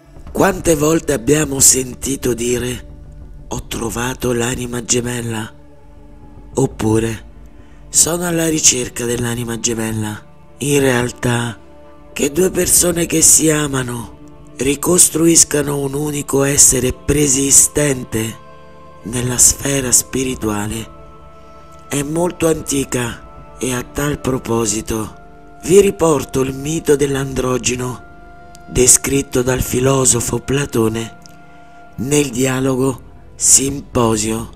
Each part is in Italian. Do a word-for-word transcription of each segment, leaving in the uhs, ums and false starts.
Quante volte abbiamo sentito dire «Ho trovato l'anima gemella» oppure «Sono alla ricerca dell'anima gemella». In realtà, che due persone che si amano ricostruiscano un unico essere preesistente nella sfera spirituale è molto antica, e a tal proposito vi riporto il mito dell'androgino descritto dal filosofo Platone nel dialogo Simposio.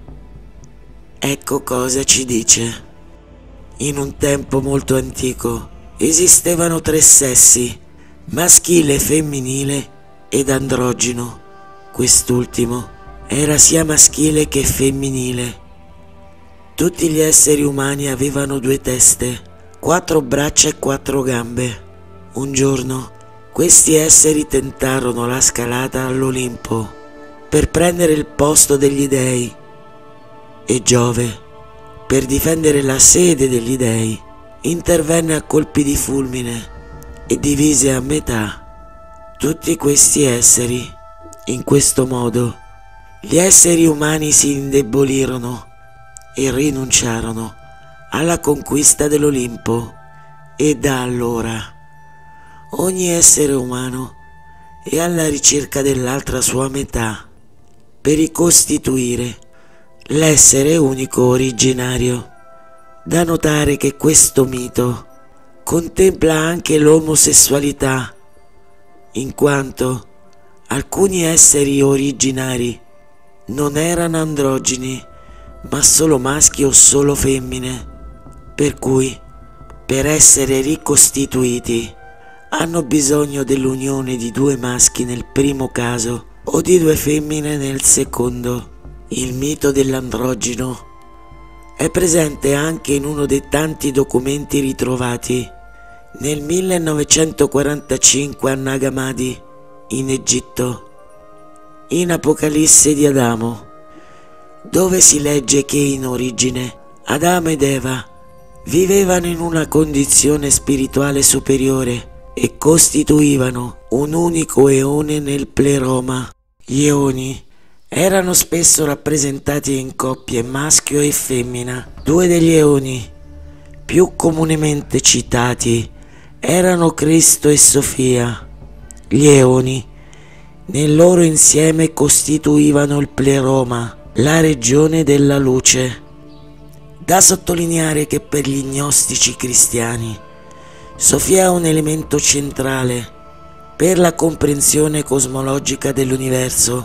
Ecco cosa ci dice. In un tempo molto antico esistevano tre sessi, maschile, femminile ed androgino. Quest'ultimo era sia maschile che femminile. Tutti gli esseri umani avevano due teste, quattro braccia e quattro gambe. Un giorno questi esseri tentarono la scalata all'Olimpo per prendere il posto degli dei, e Giove, per difendere la sede degli dei, intervenne a colpi di fulmine e divise a metà tutti questi esseri. In questo modo gli esseri umani si indebolirono e rinunciarono alla conquista dell'Olimpo, e da allora ogni essere umano è alla ricerca dell'altra sua metà per ricostituire l'essere unico originario. Da notare che questo mito contempla anche l'omosessualità, in quanto alcuni esseri originari non erano androgini, ma solo maschi o solo femmine, per cui per essere ricostituiti hanno bisogno dell'unione di due maschi nel primo caso o di due femmine nel secondo. Il mito dell'androgino è presente anche in uno dei tanti documenti ritrovati nel millenovecentoquarantacinque a Nag Hammadi, in Egitto, in Apocalisse di Adamo, dove si legge che in origine Adamo ed Eva vivevano in una condizione spirituale superiore e costituivano un unico eone nel pleroma. Gli eoni erano spesso rappresentati in coppie maschio e femmina. Due degli eoni più comunemente citati erano Cristo e Sofia. Gli eoni nel loro insieme costituivano il pleroma, la regione della luce. Da sottolineare che per gli gnostici cristiani Sofia è un elemento centrale per la comprensione cosmologica dell'universo.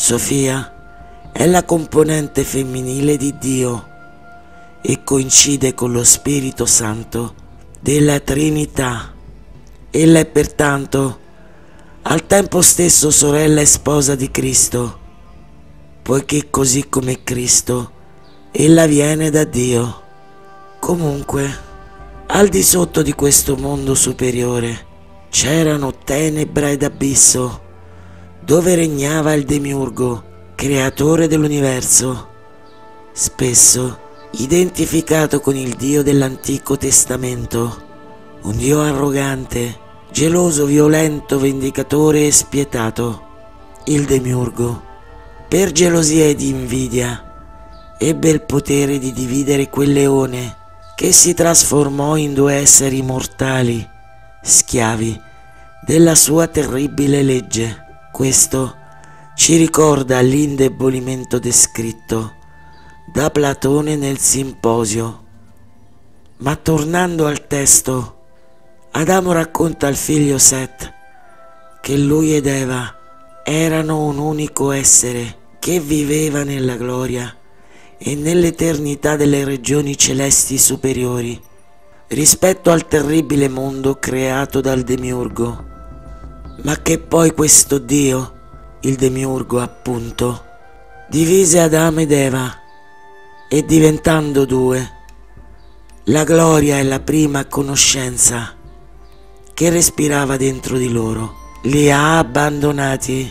Sofia è la componente femminile di Dio e coincide con lo Spirito Santo della Trinità. Ella è pertanto al tempo stesso sorella e sposa di Cristo, poiché così come Cristo ella viene da Dio. Comunque, al di sotto di questo mondo superiore c'erano tenebra ed abisso, dove regnava il demiurgo, creatore dell'universo, spesso identificato con il Dio dell'Antico Testamento, un Dio arrogante, geloso, violento, vendicatore e spietato. Il demiurgo, per gelosia ed invidia, ebbe il potere di dividere quel leone, che si trasformò in due esseri mortali, schiavi della sua terribile legge. Questo ci ricorda l'indebolimento descritto da Platone nel Simposio. Ma tornando al testo, Adamo racconta al figlio Set che lui ed Eva erano un unico essere che viveva nella gloria e nell'eternità delle regioni celesti superiori, rispetto al terribile mondo creato dal demiurgo, ma che poi questo Dio, il demiurgo appunto, divise Adamo ed Eva, e diventando due, la gloria e la prima conoscenza che respirava dentro di loro li ha abbandonati.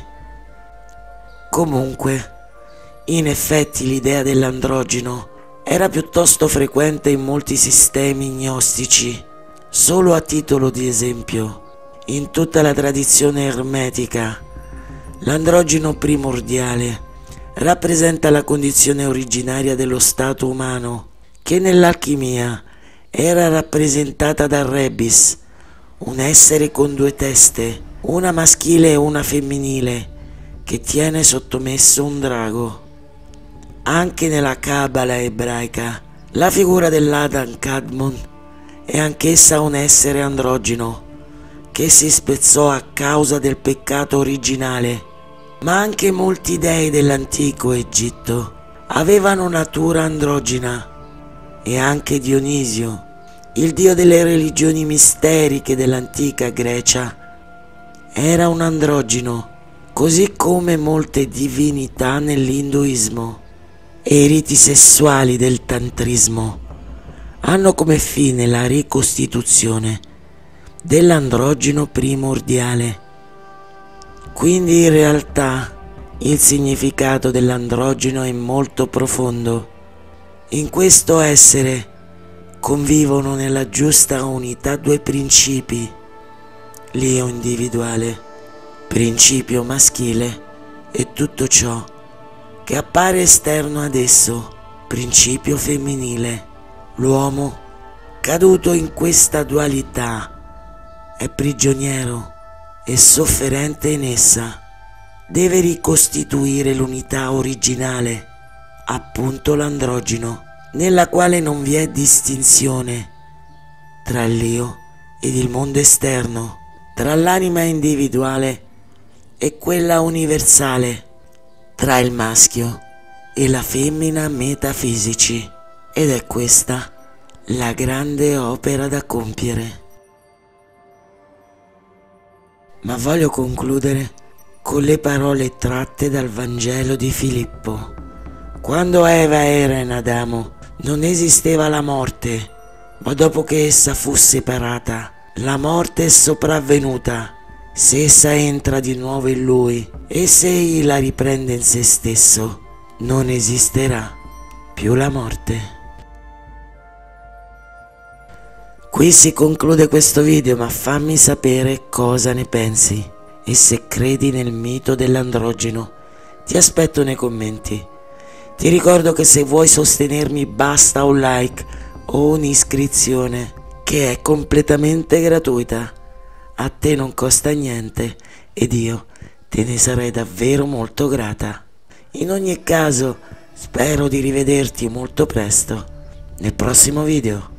Comunque, in effetti l'idea dell'androgino era piuttosto frequente in molti sistemi gnostici. Solo a titolo di esempio, in tutta la tradizione ermetica L'androgeno primordiale rappresenta la condizione originaria dello stato umano, che nell'alchimia era rappresentata dal rebis, un essere con due teste, una maschile e una femminile, che tiene sottomesso un drago. Anche nella Cabala ebraica, la figura dell'Adam Kadmon è anch'essa un essere androgeno, che si spezzò a causa del peccato originale. Ma anche molti dei dell'antico Egitto avevano natura androgena, e anche Dionisio, il dio delle religioni misteriche dell'antica Grecia, era un androgeno, così come molte divinità nell'induismo. E i riti sessuali del tantrismo hanno come fine la ricostituzione dell'androgeno primordiale. Quindi in realtà il significato dell'androgeno è molto profondo. In questo essere convivono nella giusta unità due principi: l'io individuale, principio maschile, e tutto ciò che appare esterno ad esso, principio femminile. L'uomo, caduto in questa dualità, è prigioniero e sofferente in essa. Deve ricostituire l'unità originale, appunto l'androgeno, nella quale non vi è distinzione tra l'io ed il mondo esterno, tra l'anima individuale e quella universale, tra il maschio e la femmina metafisici. Ed è questa la grande opera da compiere. Ma voglio concludere con le parole tratte dal Vangelo di Filippo. Quando Eva era in Adamo non esisteva la morte, ma dopo che essa fu separata, la morte è sopravvenuta. Se essa entra di nuovo in lui e se egli la riprende in se stesso, non esisterà più la morte. Qui si conclude questo video, ma fammi sapere cosa ne pensi e se credi nel mito dell'androgeno. Ti aspetto nei commenti. Ti ricordo che se vuoi sostenermi basta un like o un'iscrizione, che è completamente gratuita. A te non costa niente ed io te ne sarei davvero molto grata. In ogni caso, spero di rivederti molto presto nel prossimo video.